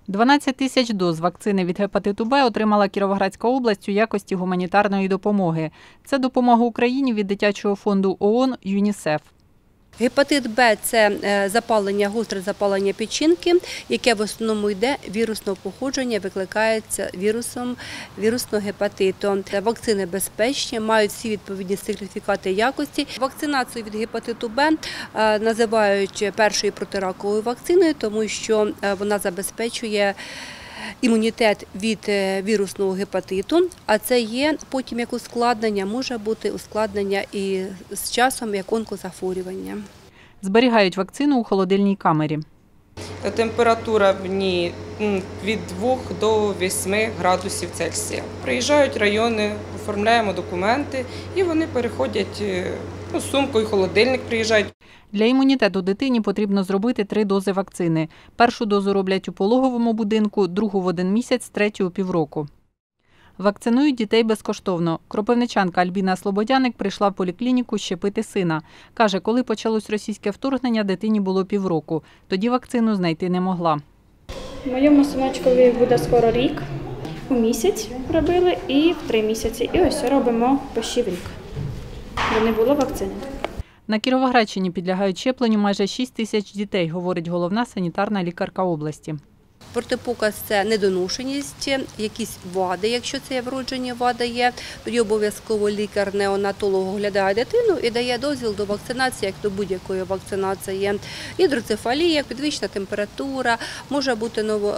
12 тисяч доз вакцини від гепатиту Б отримала Кіровоградська область у якості гуманітарної допомоги. Це допомога Україні від дитячого фонду ООН «ЮНІСЕФ». Гепатит Б – це запалення, гостре запалення печінки, яке в основному йде вірусного походження, викликається вірусного гепатиту. Вакцини безпечні, мають всі відповідні сертифікати якості. Вакцинацію від гепатиту Б називають першою протираковою вакциною, тому що вона забезпечує імунітет від вірусного гепатиту, а це є потім як ускладнення, може бути ускладнення і з часом як онкозахворювання. Зберігають вакцину у холодильній камері. Температура в ній від 2 до 8 градусів Цельсія. Приїжджають райони, оформляємо документи і вони переходять сумкою, холодильник приїжджають. Для імунітету дитині потрібно зробити 3 дози вакцини. Першу дозу роблять у пологовому будинку, другу в 1 місяць, третю – у півроку. Вакцинують дітей безкоштовно. Кропивничанка Альбіна Слободяник прийшла в поліклініку щепити сина. Каже, коли почалось російське вторгнення, дитині було півроку. Тоді вакцину знайти не могла. Моєму синочкові буде скоро рік. У місяць робили і в 3 місяці. І ось робимо почти в рік. Бо не було вакцини. На Кіровоградщині підлягають щепленню майже 6 тисяч дітей, говорить головна санітарна лікарка області. Протипоказ – це недоношеність, якісь вади, якщо це вроджені вади є, тоді обов'язково лікар-неонатолог оглядає дитину і дає дозвіл до вакцинації, як до будь-якої вакцинації. Гідроцефалія, підвищена температура, може бути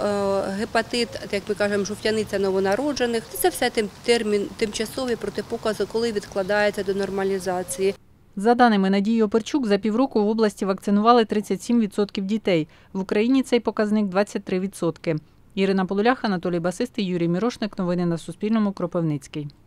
гепатит, як ми кажемо, жовтяниця новонароджених. Це все тимчасові протипокази, коли відкладається до нормалізації. За даними Надії Оперчук, за півроку в області вакцинували 37% дітей. В Україні цей показник – 23%. Ірина Полулях, Анатолій Басистий, Юрій Мірошник. Новини на Суспільному. Кропивницький.